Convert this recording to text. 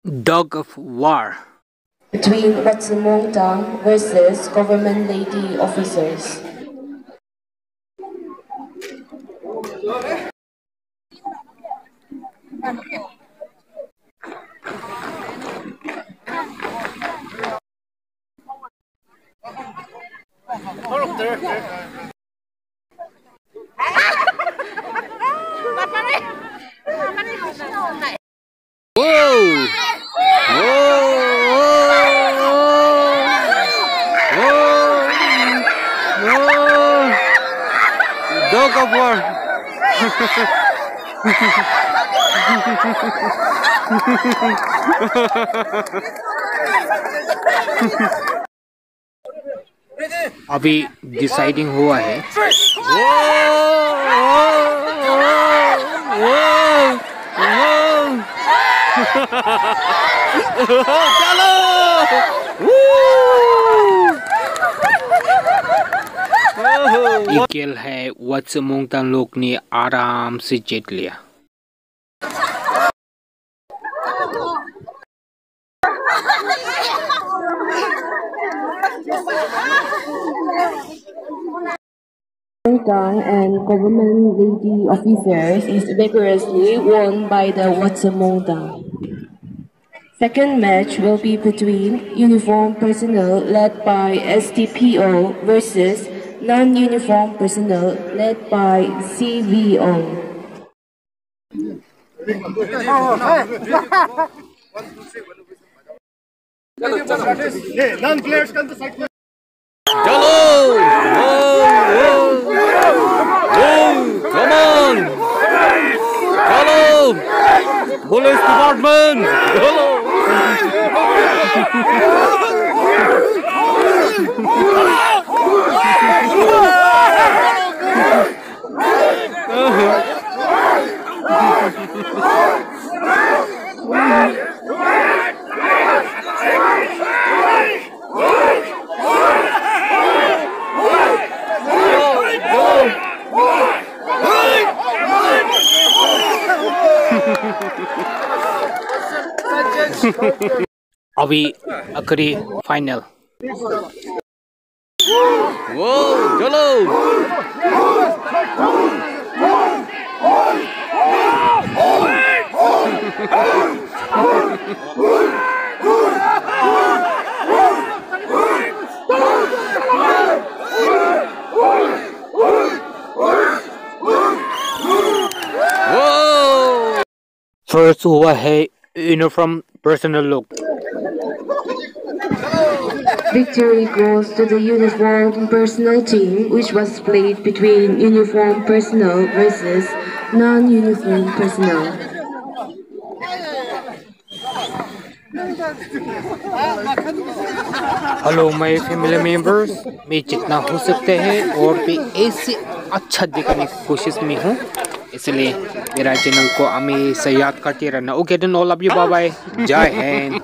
Dog of War between Watsamongtang versus government lady officers. Whoa! Dog of War. अभी deciding हुआ है। चलो ये खेल है वात्समोंगतांग लोग ने आराम से जीत लिया। Watsamongtang and government lady officers is vigorously won by the Watsamongtang. Second match will be between uniformed personnel led by STPO versus non-uniformed personnel led by CVO. Non-players come to side. Hello! Come on! Hello! Police department! Hello! अभी आखिरी final. वो चलो first हुआ है uniform personnel look. Victory goes to the uniformed personnel team, which was played between uniformed personnel versus non-uniformed personnel. Hello my family members, मैं जितना हो सकते हैं और भी ऐसे अच्छा दिखाने की कोशिश में हूँ, इसलिए मेरा चैनल को हमेशा याद करते रहना। Okay then all of you, bye bye, जय हिंद।